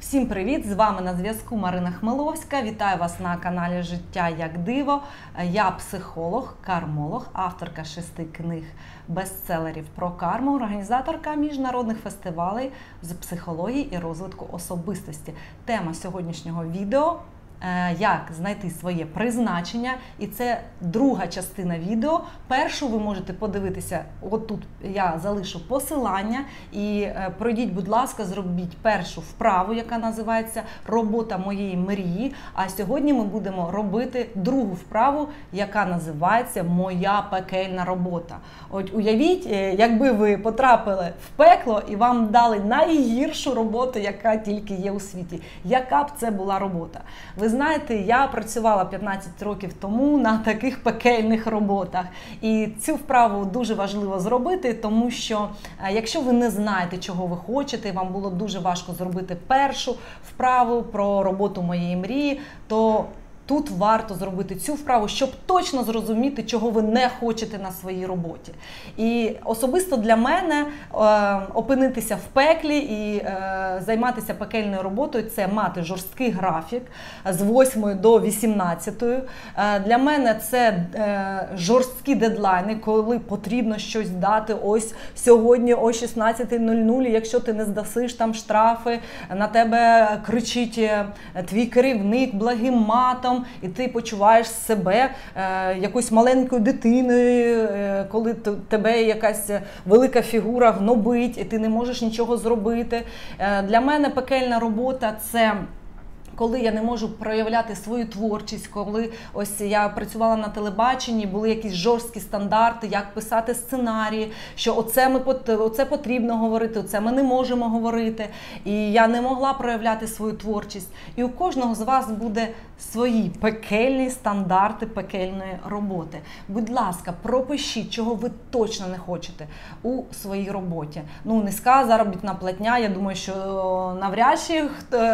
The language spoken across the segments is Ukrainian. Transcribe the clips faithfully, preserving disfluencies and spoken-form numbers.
Всім привіт! З вами на зв'язку Марина Хмеловська. Вітаю вас на каналі Життя як диво. Я психолог, кармолог, авторка шести книг бестселерів про карму, організаторка міжнародних фестивалей з психології і розвитку особистості. Тема сьогоднішнього відео – як знайти своє призначення, і це друга частина відео. Першу ви можете подивитися, отут я залишу посилання, і пройдіть, будь ласка, зробіть першу вправу, яка називається «Робота моєї мрії», а сьогодні ми будемо робити другу вправу, яка називається «Моя пекельна робота». От уявіть, якби ви потрапили в пекло і вам дали найгіршу роботу, яка тільки є у світі. Яка б це була робота? Ви знаєте, я працювала п'ятнадцять років тому на таких пекельних роботах. І цю вправу дуже важливо зробити, тому що якщо ви не знаєте, чого ви хочете, вам було дуже важко зробити першу вправу про роботу моєї мрії, то тут варто зробити цю вправу, щоб точно зрозуміти, чого ви не хочете на своїй роботі. І особисто для мене е, опинитися в пеклі і е, займатися пекельною роботою – це мати жорсткий графік з восьмої до вісімнадцятої. Е, для мене це е, жорсткі дедлайни, коли потрібно щось дати ось сьогодні о шістнадцятій нуль нуль. Якщо ти не здасиш там штрафи, на тебе кричить твій керівник благим матом, і ти почуваєш себе е, якоюсь маленькою дитиною, е, коли тебе якась велика фігура гнобить, і ти не можеш нічого зробити. Е, для мене пекельна робота – це коли я не можу проявляти свою творчість, коли ось я працювала на телебаченні, були якісь жорсткі стандарти, як писати сценарії, що оце, ми, оце потрібно говорити, оце ми не можемо говорити. І я не могла проявляти свою творчість. І у кожного з вас буде свої пекельні стандарти пекельної роботи. Будь ласка, пропишіть, чого ви точно не хочете у своїй роботі. Ну, низька заробітна платня, я думаю, що навряд чи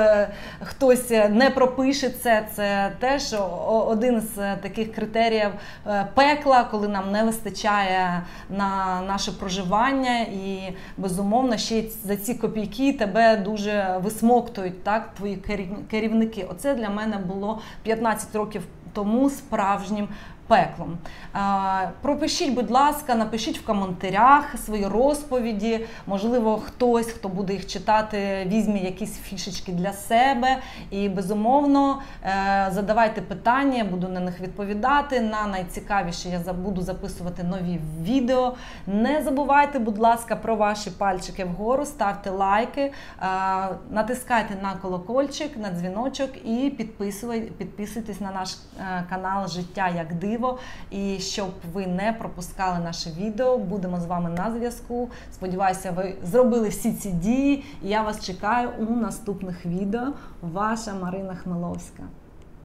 хтось не пропише це. Це теж один з таких критеріїв пекла, коли нам не вистачає на наше проживання, і, безумовно, ще й за ці копійки тебе дуже висмоктують, так, твої керівники. Оце для мене було п'ятнадцять років тому справжнім пеклом. Пропишіть, будь ласка, напишіть в коментарях свої розповіді. Можливо, хтось, хто буде їх читати, візьме якісь фішечки для себе. І, безумовно, задавайте питання, буду на них відповідати. На найцікавіше я буду записувати нові відео. Не забувайте, будь ласка, про ваші пальчики вгору, ставте лайки, натискайте на колокольчик, на дзвіночок і підписуйтесь на наш канал «Життя як диво». І щоб ви не пропускали наше відео, будемо з вами на зв'язку. Сподіваюся, ви зробили всі ці дії, і я вас чекаю у наступних відео. Ваша Марина Хмеловська.